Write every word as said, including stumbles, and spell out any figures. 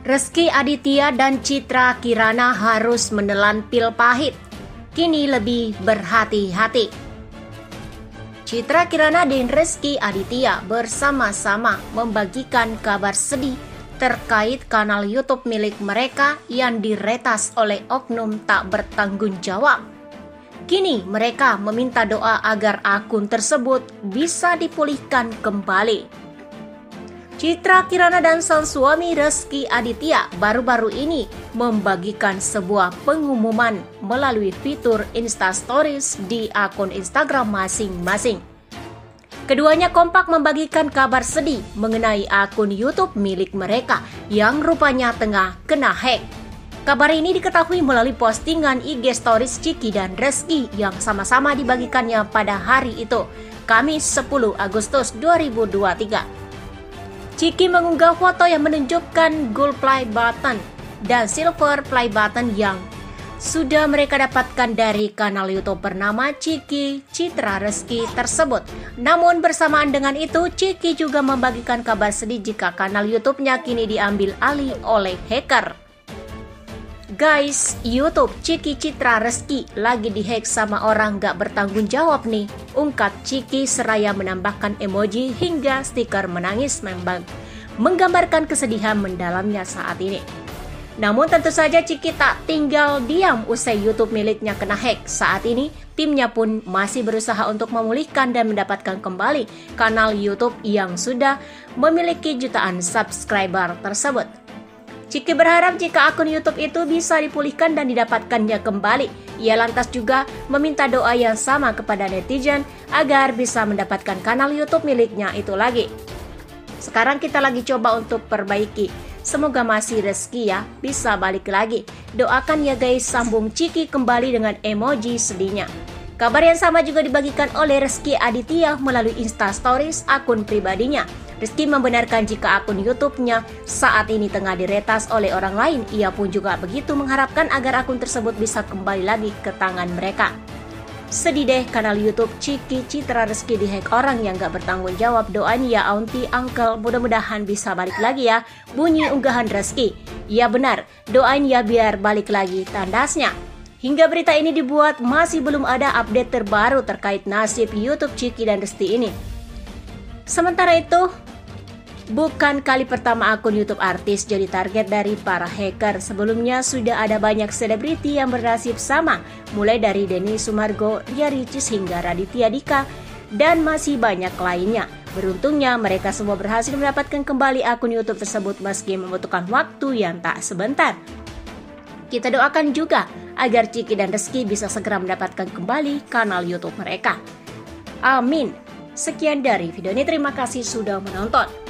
Rezky Aditya dan Citra Kirana harus menelan pil pahit. Kini lebih berhati-hati. Citra Kirana dan Rezky Aditya bersama-sama membagikan kabar sedih terkait kanal YouTube milik mereka yang diretas oleh oknum tak bertanggung jawab. Kini mereka meminta doa agar akun tersebut bisa dipulihkan kembali. Citra Kirana dan sang suami Rezky Aditya baru-baru ini membagikan sebuah pengumuman melalui fitur Insta Stories di akun Instagram masing-masing. Keduanya kompak membagikan kabar sedih mengenai akun YouTube milik mereka yang rupanya tengah kena hack. Kabar ini diketahui melalui postingan I G Stories Ciki dan Rezky yang sama-sama dibagikannya pada hari itu, Kamis sepuluh Agustus dua ribu dua puluh tiga. Ciki mengunggah foto yang menunjukkan gold play button dan silver play button yang sudah mereka dapatkan dari kanal YouTube bernama Ciki Citra Rezky tersebut. Namun bersamaan dengan itu, Ciki juga membagikan kabar sedih jika kanal YouTube-nya kini diambil alih oleh hacker. Guys, YouTube Ciki Citra Rezky lagi dihack sama orang gak bertanggung jawab nih, ungkap Ciki seraya menambahkan emoji hingga stiker menangis membang, menggambarkan kesedihan mendalamnya saat ini. Namun tentu saja Ciki tak tinggal diam usai YouTube miliknya kena hack. Saat ini timnya pun masih berusaha untuk memulihkan dan mendapatkan kembali kanal YouTube yang sudah memiliki jutaan subscriber tersebut. Ciki berharap jika akun YouTube itu bisa dipulihkan dan didapatkannya kembali. Ia lantas juga meminta doa yang sama kepada netizen agar bisa mendapatkan kanal YouTube miliknya itu lagi. Sekarang kita lagi coba untuk perbaiki. Semoga masih Rezky ya bisa balik lagi. Doakan ya guys, sambung Ciki kembali dengan emoji sedihnya. Kabar yang sama juga dibagikan oleh Rezky Aditya melalui Insta Stories akun pribadinya. Rezky membenarkan jika akun YouTube-nya saat ini tengah diretas oleh orang lain. Ia pun juga begitu mengharapkan agar akun tersebut bisa kembali lagi ke tangan mereka. Sedih deh kanal YouTube Ciki Citra Rezky dihack orang yang gak bertanggung jawab. Doain ya auntie, uncle, mudah-mudahan bisa balik lagi ya. Bunyi unggahan Rezky. Ya benar, doain ya biar balik lagi, tandasnya. Hingga berita ini dibuat masih belum ada update terbaru terkait nasib YouTube Ciki dan Rezky ini. Sementara itu, bukan kali pertama akun YouTube artis jadi target dari para hacker. Sebelumnya sudah ada banyak selebriti yang bernasib sama, mulai dari Denny Sumargo, Ria Ricis hingga Raditya Dika, dan masih banyak lainnya. Beruntungnya mereka semua berhasil mendapatkan kembali akun YouTube tersebut meski membutuhkan waktu yang tak sebentar. Kita doakan juga agar Ciki dan Rezky bisa segera mendapatkan kembali kanal YouTube mereka. Amin. Sekian dari video ini, terima kasih sudah menonton.